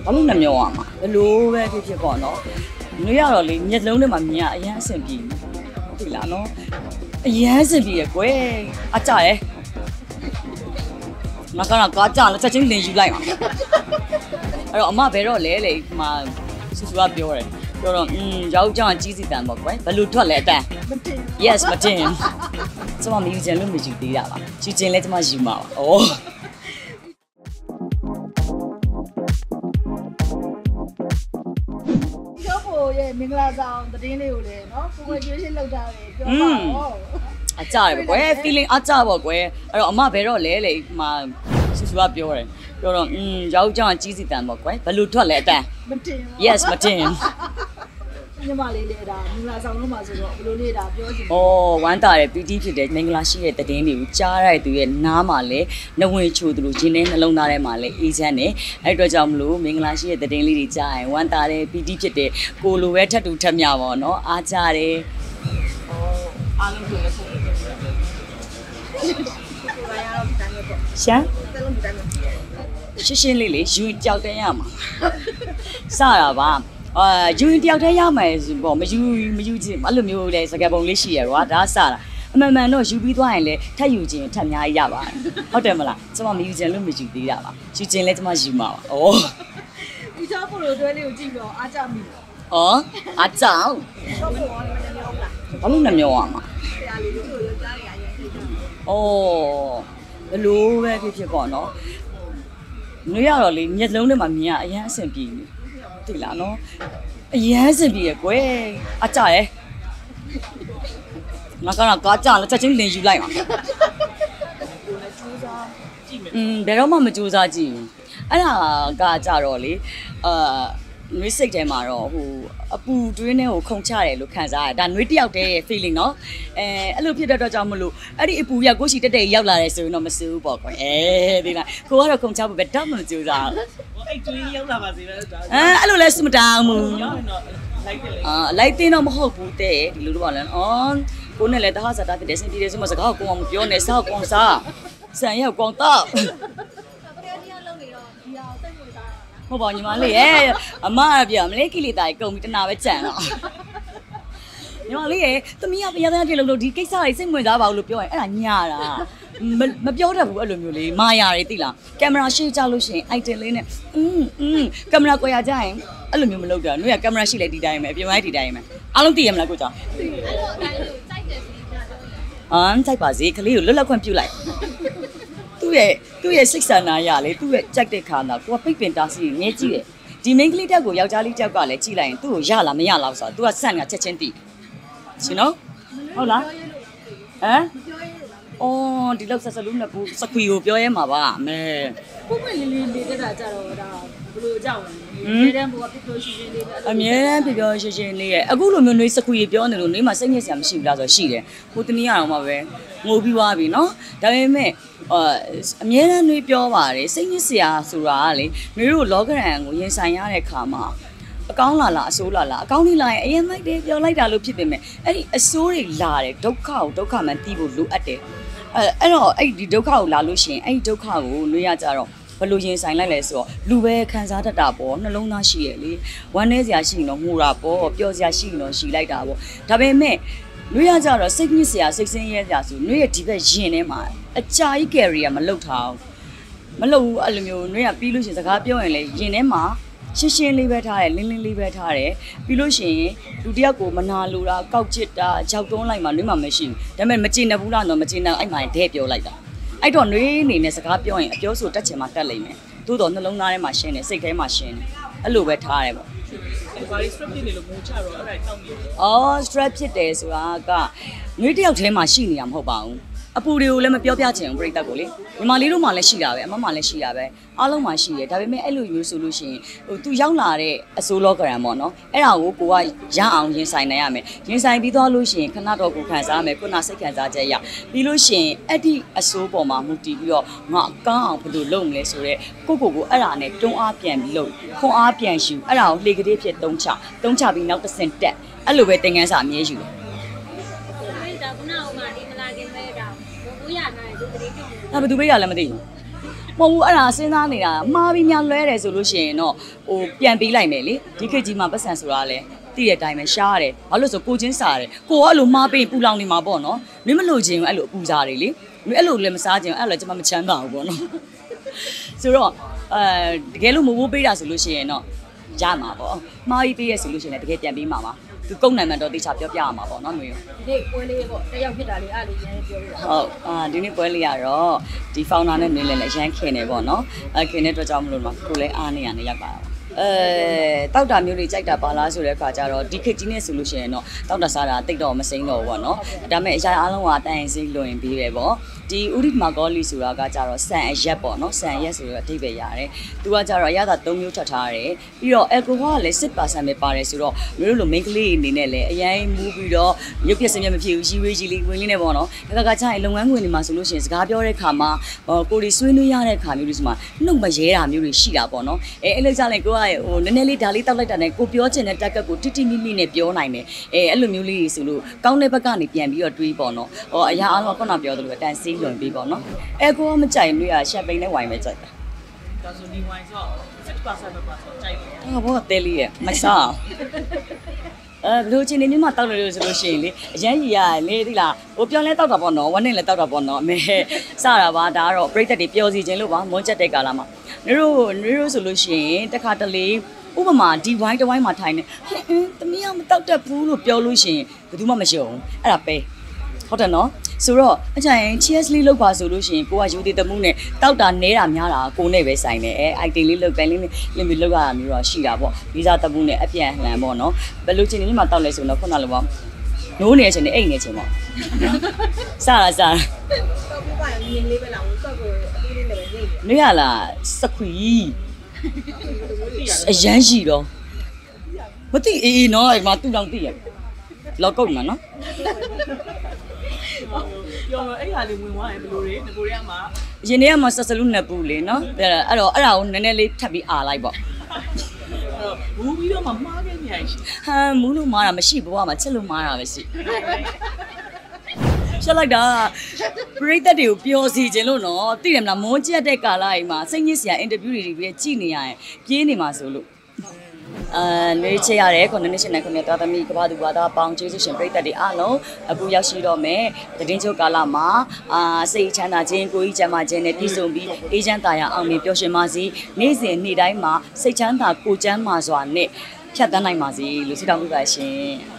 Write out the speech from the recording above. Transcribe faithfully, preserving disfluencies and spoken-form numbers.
ဘာလို့နှမျောရမှာဘလို့ပဲဖြစ်ဖြစ်ပေါ့နော်နွေရတော့လေမျက်လုံးထဲမှာမြင်ရအရန်အဆင်ပြေဟုတ်ပြီလားနော်အရန်အဆင်ပြေရကွယ်အကြရဲငါကတော့ကားကြလက်ချက်ချင်းလင်ယူလိုက်ပါအဲ့တော့အမဘယ်တော့လဲလေဒီမှာဆူဆူကပြောတယ်ပြောတော့อืมယောက်ျားကြီးစီတန်ပေါ့ကွယ်ဘယ်လိုထွက်လဲအတန်း yes မတင်ကျမမယူချင်လို့မယူသေးတာပါယူချင်လဲကျမယူမှာပါဩရဲ့မင်္ဂလာဆောင်တည်င်းလေးကိုလည်းနော်ကိုယ်ကျွေးရှင်းလောက်ကြတယ်ပြောပါဦးအကြရပဲကွယ် feeling အကြပေါ့ကွယ်အဲ့တော့အမဘယ်တော့လဲလေဒီမှာဆူဆူကပြောတယ်ပြောတော့อืมယောက်ျားကြီးစီတန်ပေါ့ကွယ်ဘယ်လိုထွက်လဲအတန်းမတင် yes မတင်ညီမလေးလေးဒါမင်္ဂလာဆောင်လို့မှာဆိုတော့ဘယ်လိုလေးဒါပြောချင်ဩဝမ်းတာတယ်ပီတိဖြစ်တယ်မင်္ဂလာရှိတဲ့တည်င်းတွေကိုကြားရတဲ့သူရဲ့နားမှာလဲနှဝင်ချိုသူလို့ရင်းနှနှလုံးသားထဲမှာလဲအေးချမ်းတယ်အဲ့အတွက်ကြောင့်မလို့မင်္ဂလာရှိတဲ့တည်င်းလေးတွေကြားရင်ဝမ်းတာတယ်ပီတိဖြစ်တယ်ကိုလိုပဲထပ်တူထပ်မြပါတော့အားကြတယ်ဩအားလုံးကိုလည်းပုံပြတယ်ရှာရှင်းရှင်းလေးလေးယူကြောက်တဲ့ရမှာစတာပါအာယူတယောက်တည်းရမယ်ပေါ့မယူမယူချင်းအဲ့လိုမျိုးလေစကားပုံလေးရှိရတော့ဒါစတာအမှန်မှန်တော့ယူပြီးသွားရင်လည်းထပ်ယူခြင်းထပ်များကြီးရပါတယ်ဟုတ်တယ်မလားကျမမယူခြင်းလို့မယူသေးတာပါယူခြင်းလည်းကျမယူမှာပါဩဒီချောပို့လို့တွဲလေးကိုကြည့်တော့အားကြမိတယ်ဩအားကြောင်ချောပို့ရောလည်းမမျောဘူးလားဘာလို့နှမျောရမှာဆရာလေးတို့ရောကြားရရရင်သိတယ်ဩဘလို့ပဲဖြစ်ဖြစ်ပေါ့နော်နွေရတော့လေမျက်လုံးထဲမှာမြင်ရအရန်အဆင်ပြေနေသိလားနော်အရန်စင်ပြေရကွယ်အကြရဲငါကတော့ကားကြလက်ချက်ချင်းလင်ယူလိုက်ပါอืมဘယ်တော့မှမကြိုးစားကြည့်ဘူးအဲ့ဒါကကြတော့လေအာနွေးစိတ်ထဲမှာတော့ဟိုအပူတွင်းထဲကိုခုန်ချတယ်လို့ခံစားရတယ်ဒါနွေးတယောက်တည်းရဲ့ feeling เนาะအဲအဲ့လိုဖြစ်တဲ့အတွက်ကြောင့်မလို့အဲ့ဒီအပူရောက်ကိုရှိတက်တက်ရောက်လာတယ်ဆိုရင်တော့မစိုးဘူးပေါ့ကွယ်အဲဒီလားကိုကတော့ခုန်ချဖို့ပဲတောက်မှမကြိုးစားဘူးအဲ့တွင်းရောက်လာပါစေပဲဒါအဲအဲ့လိုလဲစမတောင်းဘူးအာလိုက်တင်တော့မဟုတ်ဘူးတဲ့ဒီလိုတော့ပါလဲအော်ကိုနဲ့လည်းတဟဆတာဖြစ်တယ်စင်ပြေတယ်ဆိုမှစကားကိုကိုအောင်မပြောနဲ့စောက်ကောင်စားဆန်ရောက်ကောင်တော့ဟုတ်ပါညီမလေးရဲ့အမကပြောမလေးကိလေသာကြီးကုန်ပြီတနာပဲကြံတော့ညီမလေးရဲ့သမီးကပြရတဲ့လို့လို့ဒီကိစ္စတွေစိတ်ဝင်စားပါဘူးလို့ပြောရင်အဲ့ဒါညတာမပြောတတ်ဘူးအဲ့လိုမျိုးလေးမာယာတွေသိလားကင်မရာရှေ့ကြလို့ရှိရင် item လေးနဲ့อืมอืมကင်မရာကွယ်ရကြရင်အဲ့လိုမျိုးမလုပ်တာတို့ကကင်မရာရှိလဲဒီတိုင်းပဲအပြင်ပိုင်းဒီတိုင်းပဲအားလုံးသိရမလားကိုကြောင့်အဲ့လိုအတိုင်းလို့စိုက်တယ်ဆိုရင်အမ်စိုက်ပါစေကလေးကိုလွတ်လပ်ခွင့်ပြုလိုက်သူ့ရဲ့သူ့ရဲ့စိတ်ဆန္ဒရလေသူ့ရဲ့ကြိုက်တဲ့ခါနာကိုကပိတ်ပင်တာစီငဲကြည့်တယ်ဒီမိန်းကလေးတက်ကိုယောက်ျားလေးတယောက်ကလည်းကြည့်လိုက်ရင်သူ့ကိုရလားမရလားဆိုတော့ तू ကဆန့်ကချက်ချင်းသိရှင်နော်ဟုတ်လားဟမ်အော်ဒီလောက်ဆက်စလုံးနဲ့ကိုစခွီကိုပြောရဲမှာပါအမေပုံမှန်လေးလေးလေးတက်တာကြတော့ဒါဘယ်လိုကြောက်လဲအမြဲတမ်းဘောကပြပြရှင်းရှင်းလေးပဲအမြဲတမ်းပြပြရှင်းရှင်းလေးရဲ့အခုလိုမျိုးနှွေးစခွီပြောနေလို့နှွေးမှာစိတ်ညစ်စရာမရှိဘူးလားဆိုတော့ရှိတယ်ဟိုတနည်းအောင်မှာပဲငိုပြီးသွားပြီနော်ဒါပေမဲ့အာအမြဲတမ်းနှွေးပြောပါတယ်စိတ်ညစ်စရာဆိုတာကလေနှွေးတို့လောကရန်ကိုရင်ဆိုင်ရတဲ့ခါမှာအကောင်းလာလားအဆိုးလာလားအကောင်းလေးလာရင်အရင်လိုက်တယ်ပြောလိုက်တာလို့ဖြစ်ပေမဲ့အဲ့ဒီအဆိုးတွေလာတယ်ဒုက္ခကိုဒုက္ခမှန်သိဖို့လိုအပ်တယ်အဲအဲ့တော့အဲ့ဒီဒုက္ခကိုလာလို့ရှိရင်အဲ့ဒီဒုက္ခကိုနှွေးရကြတော့ဘယ်လိုရင်ဆိုင်လိုက်လဲဆိုတော့လူပဲခံစားတတ်တာပေါ့နှလုံးသားရှိရလေဝမ်းနည်းစရာရှိရင်တော့ငိုတာပေါ့ပျော်စရာရှိရင်တော့ရှီလိုက်တာပေါ့ဒါပေမဲ့နှွေးရကြတော့စိတ်ညစ်စရာစိတ်ဆင်းရဲစရာဆိုနှွေးရဒီဘက်ရင်ထဲမှာအကြာကြီး carry မလုပ်ထားမလုပ်ဘူးအဲ့လိုမျိုးနှွေးရပြီးလို့ရှိရင်စကားပြောရင်လေရင်ထဲမှာရှင်းရှင်းလေးပဲထားတယ်လင်းလင်းလေးပဲထားတယ်ပြီးလို့ရှိရင်လူတယောက်ကိုမနာလိုတာကောက်ချစ်တာကြောက်တုံးလိုက်မှနှွေးမှမရှိဘူးဒါပေမဲ့မကျေနပ်ဘူးလားတော့မကျေနပ်အဲ့မှဒဲပြောလိုက်တာအဲ့တော့နှွေးအနေနဲ့စကားပြောရင်အပြောဆိုတက်ချင်မှတက်လိမ့်မယ်သို့တော့နှလုံးသားထဲမှာရှင်းတယ်စိတ်ထဲမှာရှင်းတယ်အဲ့လိုပဲထားရတယ်ပေါ့ဘာလို့ stress ဖြစ်နေလို့ငိုချတော့အဲ့ဒါတောက်နေလဲအော် stress ဖြစ်တယ်ဆိုတာကနှွေးတယောက်ထဲမှာရှိနေတာမဟုတ်ပါဘူးအပူတွေကိုလည်းမပြောပြချင်ဘူးပြိတ္တကိုလေညီမလေးတို့မှလည်းရှိတာပဲအမမှလည်းရှိတာပဲအားလုံးမှရှိတယ်ဒါပေမဲ့အဲ့လိုမျိုးဆိုလို့ရှိရင်ဟိုသူရောက်လာတဲ့အစိုးလောကရန်ပေါ့နော်အဲ့ဒါကိုကိုကရအောင်ရင်ဆိုင်နိုင်ရမယ်ရင်ဆိုင်ပြီးသွားလို့ရှိရင်ခဏတော့ကိုခံစားရမယ်ခုနစိတ်ခံစားချက်ရပြီးလို့ရှိရင်အဲ့ဒီအစိုးပေါ်မှာမူတည်ပြီးတော့ငါကောင်းအောင်ဘယ်လိုလုပ်မလဲဆိုတော့ကိုကိုကိုအဲ့ဒါနဲ့တွန်းအားပြန်ပြီးလုပ်ခွန်အားပြန်ယူအဲ့ဒါကိုလှေကလေးဖြစ်တုံးချတုံးချပြီးနောက်တစ်ဆင့်တက်အဲ့လိုပဲသင်ခန်းစာအမြဲယူတယ်ဒါကနာအောင်မဒီမလာခင်ပဲဒါဘိုးရနိုင်သူတတိပြုံးဒါဘယ်သူပဲရလည်းမသိဘူးမဟုတ်ဘူးအဲ့ဒါစဉ်းစားနေတာမှားပြီးများလွဲတယ်ဆိုလို့ရှိရင်တော့ဟိုပြန်ပေးလိုက်မယ်လေဒီခေတ်ကြီးမှာပတ်စံဆိုတာလေတည့်တဲ့အတိုင်းပဲရှားရတယ်ဘာလို့ဆိုကိုချင်းစားတယ်ကိုကအဲ့လိုမှားပေးပူလောင်နေမှာပေါ့နော်မင်းမလို့ချင်းအဲ့လိုအပူစားတယ်လေမင်းအဲ့လိုလည်းမစားချင်းအဲ့လိုကျွန်မမချမ်းသာဘူးပေါ့နော်ဆိုတော့အဲတကယ်လို့မဝိုးပေးတာဆိုလို့ရှိရင်တော့ရမှာပေါ့မှားပြီးပေးရဆိုလို့ရှိရင်လည်းတကယ်ပြန်ပေးမှာပါသူကုန်းနိုင်မှတော့တိကျပြောပြရမှာပေါ့နော်မျိုးဒီနေ့ပွဲလေးပေါ့တယောက်ဖြစ်တာလေးအဲ့လိုရမ်းပြောပြတာဟုတ်အာဒီနေ့ပွဲလေးကတော့ဒီ founder နဲ့နေလဲလဲရမ်းခင်နေပေါ့နော်အဲခင်တဲ့အတွက်ကြောင့်မလို့မှာကိုလည်းအားနေရနေရောက်ပါအဲတောက်တာမျိုးတွေကြိုက်တာပါလားဆိုတဲ့အခါကျတော့ဒီခေတ်ကြီးနဲ့ဆိုလို့ရှိရင်တော့တောက်တာစားတာတိတ်တော့မစိမ့်တော့ဘူးပေါ့နော်ဒါပေမဲ့အရာအားလုံးကတန်ရင်စိလွင်ပြီးပဲပေါ့ဒီဥရိမာဂေါလီဆိုတာကကြတော့ဆန်အရက်ပေါ့နော်ဆန်အရက်ဆိုတော့အဓိပ္ပာယ်ရတယ်သူကကြတော့အရသာ၃မျိုးထွက်ထားတယ်ပြီးတော့ alcohol ကလည်း six percent ပဲပါတယ်ဆိုတော့မျိုးလို main ကလေးအနေနဲ့လည်းအရင်မူးပြီးတော့ရုပ်ပြစင်မြမဖြစ်ဘူးရီဝေးကြီးလေးဝင်လေးနဲ့ပေါ့နော်ဒါကကကြရင်လုပ်ငန်းခွင်တွေမှာဆိုလို့ရှိရင်စကားပြောတဲ့ခါမှာကိုရီဆွေးနွေးရတဲ့ခါမျိုးတွေဆိုမှနှုတ်မရဲတာမျိုးတွေရှိတာပေါ့နော်အဲအဲ့လိုကြရင်ကိုကဟိုနည်းနည်းလေးဒါလေးတောက်လိုက်တာနဲ့ကိုပြောချင်တဲ့တက်ကတ်ကိုတိတိမိမိနဲ့ပြောနိုင်တယ်အဲအဲ့လိုမျိုးလေးဆိုလို့ကောင်းတဲ့ဘက်ကနေပြန်ပြီးတော့တွေးပေါ့နော်ဟောအရာအားလုံးခုနပြောသလိုအတန်စီးလွန်ပြီးပေါ့နော်အဲကိုကမကြိုက်လို့ရရှက်ပိန်နဲ့ဝိုင်ပဲကြိုက်တာဒါဆိုဒီဝိုင်းဆိုsix percent ပဲပါဆိုကြိုက်တယ်ဟာဘောတဲလေးရဲ့မစားအဲဘလို့ချင်းနေမြမတောက်လို့ဆိုလို့ရှိရင်လေအရန်ကြီးရလေသိလားဟိုပြောင်းလဲတောက်တာပေါ့နော်ဝန်းနေလဲတောက်တာပေါ့နော်အမေစတာပါဒါကတော့ပြိတ္တတွေပျော်စီခြင်းလို့ပါမွန်းချက်တဲ့ကာလမှာနေတို့နေတို့ဆိုလို့ရှိရင်တခါတလေဥပမာဒီဝိုင်းတစ်ဝိုင်းမှာထိုင်နေဟင်းတမီးကမတောက်တတ်ဘူးလို့ပြောလို့ရှိရင်ဘယ်သူမှမယုံအဲ့ဒါပဲဟုတ်တယ်နော်ဆိုတော့အကြိုင် cheers လေးလောက်ပါဆိုလို့ရှိရင်ကိုကယူသေးတမှုနဲ့တောက်တာနဲတာများတာကိုနဲ့ပဲဆိုင်တယ်အဲ item လေးလောက်တိုင်းလေးလေးမျိုးလောက်ရတာမျိုးတော့ရှိတာပေါ့ဗီဇာတမှုနဲ့အပြန်လှန်ပေါ့နော်ဘယ်လိုချင်းနေမှတောက်လဲဆိုတော့ခုနလိုပေါ့နိုးနေချင်းနဲ့အိတ်နေချင်းပေါ့စတာစတာတော့ပြပါရင်မြင်လေးပဲလားဟိုစောက်ကိုအသေးလေးနဲ့ပဲနေနေရလားစခွီအရန်ရှိတော့မသိအေးနော်ဒီမှာတူတောင်သိရလောက်ကုတ်မှာနော်ပြောတော့အဲ့ဟာလေးဝင်သွားရင်ဘယ်လိုလဲငကိုတွေကမှာရင်ထဲမှာဆက်စလူနှစ်ပူလေနော်အဲ့တော့အဲ့ဒါကိုနည်းနည်းလေးထပ်ပြီးအားလိုက်ပေါ့အဲ့တော့မူးပြီးတော့မှမှားခဲ့နေရရှိဟမ်မူးလို့မှားတာမရှိဘဝမှာချက်လို့မှားတာပဲရှိရှက်လိုက်တာပရိသတ်တွေကိုပျော်စီခြင်းလို့နော်သိတယ်မလားမွန်းကျက်တဲ့ကာလကြီးမှာစိတ်ညစ်စရာအင်တာဗျူးတွေပြီးကြည့်နေရရင်ပြေးနေမှာဆိုလို့အာနေချရတယ်ခုနှစ်နှစ်ရှင်နဲ့ခုနှစ်သားသမီးကဘာသူဘာသာပေါင်းကျေးဇူးရှင်ပရိသတ်တွေအားလုံးအခုရောက်ရှိတော့မယ်တည်င်းချုပ်ကာလမှာအာစိတ်ချမ်းသာခြင်းကိုယ်ကြီးချမ်းသာခြင်းနဲ့ပြည့်စုံပြီးအေးချမ်းသာရအောင်မြင်ပျော်ရွှင်ပါစေနေ့စဉ်နေ့တိုင်းမှာစိတ်ချမ်းသာကိုယ်ချမ်းသာစွာနဲ့ဖြတ်သန်းနိုင်ပါစေလို့ဆုတောင်းပေးပါရှင်